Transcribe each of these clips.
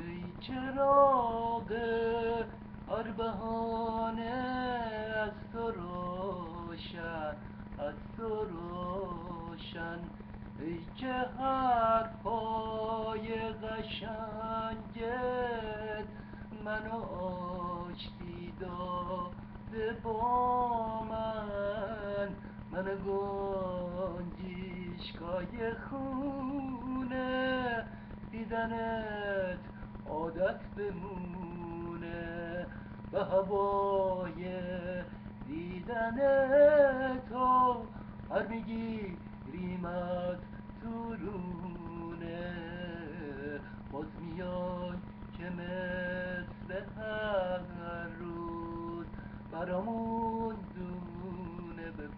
ای چراغ هر بهانه از تو روشن، از تو روشن. ای که حرفای قشنگت منو آشتی داده با من گنجیشکای خونه دیدنت عادت بمونه، به هوای دیدن تو هر میگیریم از تورونه. باز میای که مثل هر روز برامون دونه به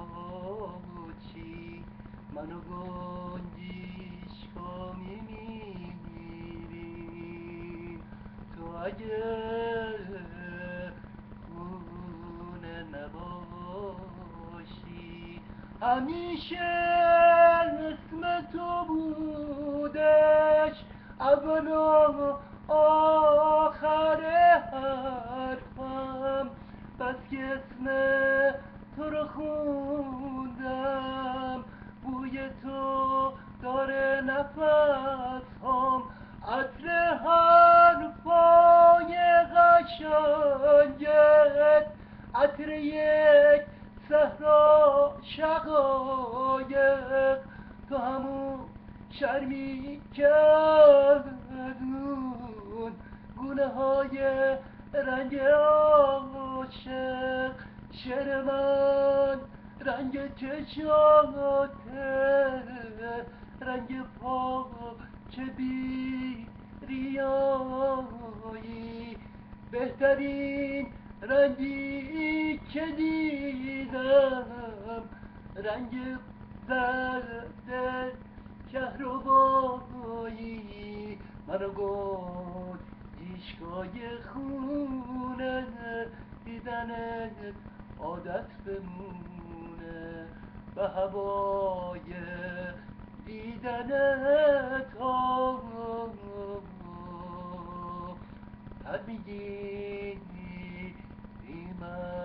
پاچی، منو گنجیشکا میمیریم. تو اگه خونه نباشی همیشه اسم تو بودش اول و آخر حرفم، بس که اسم تو رو خوندم بوی تو داره نفسام، عطر حرفای قشنگت، عطر یک صحرا شقایق. تو همون شرمی که از اون گونه های رنگ عاشق، شعر من رنگ چشاته، رنگ پا چه بی ریایی، بهترین رنگی که دیدم رنگ زرد کهربایی. منو گفت ایشگاه خونه دیدنت عادت بمونه، به هوای دیدنت هر میگی من